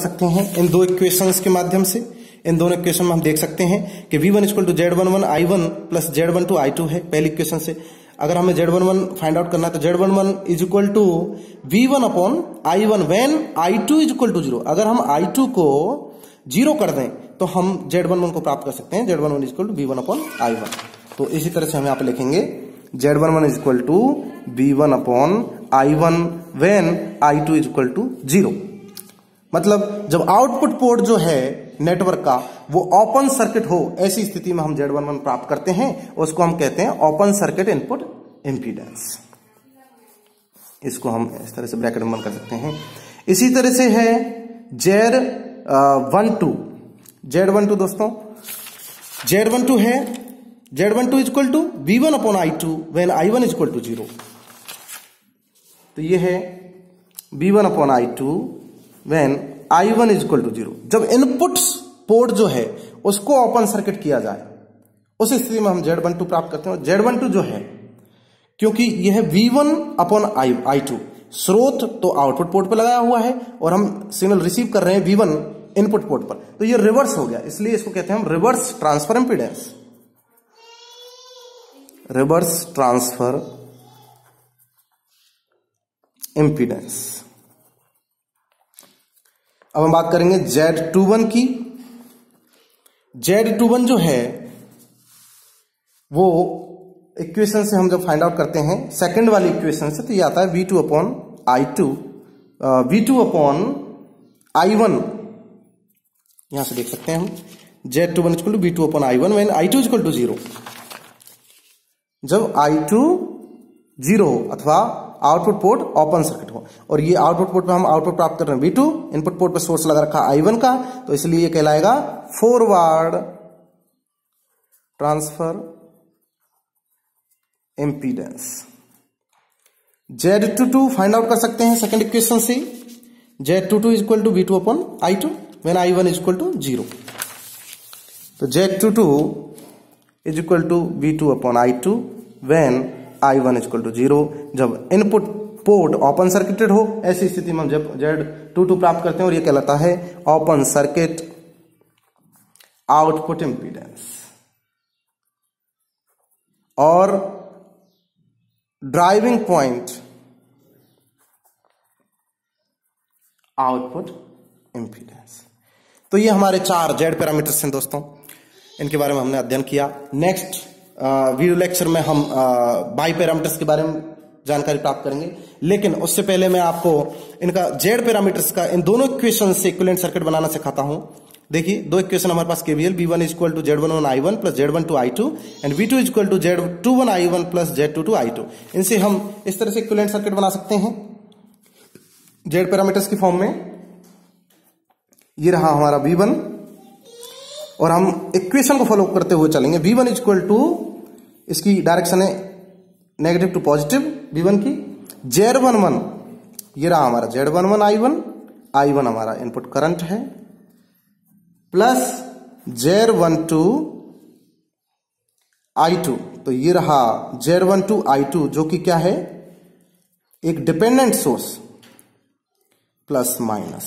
सकते हैं इन दो इक्वेशंस के माध्यम से। इन दोनों इक्वेशन में हम देख सकते हैं कि V1 equal to Z11 I1 plus Z12 I2 है पहली इक्वेशन से। अगर हमें Z11 फाइंड आउट करना है तो Z11 is equal to V1 upon I1 when I2 is equal to 0। अगर हम I2 को 0 कर दें तो हम Z11 को प्राप्त कर सकते हैं। Z11 is equal to V1 upon I1। तो इसी तरह से हम यहाँ पे लिखेंगे Z11 is equal to V1 upon I1 when I2 is equal to 0। मतलब जब आउटपुट पोर्ट जो है नेटवर्क का वो ओपन सर्किट हो, ऐसी स्थिति में हम Z11 प्राप्त करते हैं। उसको हम कहते हैं ओपन सर्किट इनपुट इंपीडेंस। इसको हम इस तरह से ब्रैकेट में बंद कर सकते हैं। इसी तरह से है Z12 दोस्तों, Z12 है Z12 is equal to V1 upon I2 when I1 is equal to 0। तो ये है V1 upon I2 when I1 is equal to 0। जब इनपुट पोर्ट जो है उसको ओपन सर्किट किया जाए उस स्थिति में हम Z12 प्राप्त करते हैं। Z12 जो है क्योंकि यह V1 अपॉन I2 स्रोत तो आउटपुट पोर्ट पर लगाया हुआ है और हम सिग्नल रिसीव कर रहे हैं V1 इनपुट पोर्ट पर, तो ये रिवर्स हो गया, इसलिए इसको कहते हैं हम reverse transfer impedance. Reverse transfer impedance. अब हम बात करेंगे Z21 की। Z21 जो है वो इक्वेशन से हम जब फाइंड आउट करते हैं सेकंड वाली इक्वेशन से, तो ये आता है V2 upon I2 V2 upon I1। यहां से देख सकते हैं हम Z21 equal to V2 upon I1 when I2 equal to 0। जब I2 0 अथवा आउटपुट पोर्ट ओपन सर्किट हो, और ये आउटपुट पोर्ट पे हम आउटपुट प्राप्त कर रहे हैं V2, इनपुट पोर्ट पे सोर्स लगा रखा I1 का, तो इसलिए ये कहलाएगा forward transfer impedance. Z22 find out कर सकते हैं सेकंड इक्वेशन से। Z22 is equal to V2 upon I2 when I1 is equal to 0। तो Z22 is equal to V2 upon I2 when I1 is equal to 0। जब input port open circuited हो, ऐसी स्थिति में हम जब Z22 प्राप्त करते हैं और यह कहलाता है ओपन सर्किट आउटपुट इंपीडेंस। और ड्राइविंग पॉइंट आउटपुट इंपीडेंस। तो ये हमारे 4 Z पैरामीटर्स हैं दोस्तों, इनके बारे में हमने अध्ययन किया। नेक्स्ट वीडियो लेक्चर में हम बाई पैरामीटर्स के बारे में जानकारी प्राप्त करेंगे, लेकिन उससे पहले मैं आपको इनका Z पैरामीटर्स का इन दोनों इक्वेशन से इक्विवेलेंट सर्किट बनाना सिखाता हूं। देखिए दो इक्वेशन हमारे पास KVL V1 is equal to Z11 I1 plus Z12 I2 and V2 is equal to Z21 I1 plus Z22 I2। इनसे हम इस तरह से इक्विवेलेंट सर्किट बना सकते हैं Z पैरामीटर्स की फॉर्म में। ये रहा हमारा V1 और हम इक्वेशन को फॉलो करते हुए चलेंगे। V1 इज इक्वल टू, इसकी डायरेक्शन है नेगेटिव टू पॉजिटिव V1 की। Z11 ये रहा हमारा Z11 I1 हमारा इनपुट करंट है, प्लस Z12 I2। तो ये रहा Z12 I2 जो कि क्या है, एक dependent source, plus minus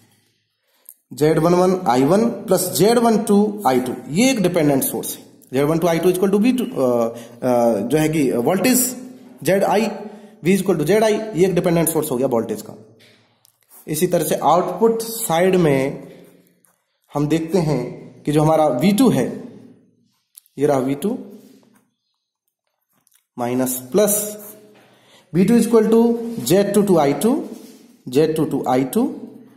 Z11 I1 plus Z12 I2, ये एक डिपेंडेंट सोर्स है। Z12 I2 equal to V2 जो है कि voltage ZI, V equal to ZI, ये एक डिपेंडेंट सोर्स हो गया वोल्टेज का। इसी तरह से आउटपुट साइड में हम देखते हैं कि जो हमारा V2 है, ये रहा V2 minus plus V2 equal to Z22 I2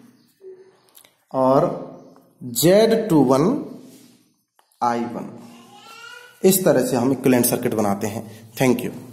और Z21 I1। इस तरह से हम इक्विवेलेंट सर्किट बनाते हैं। Thank you.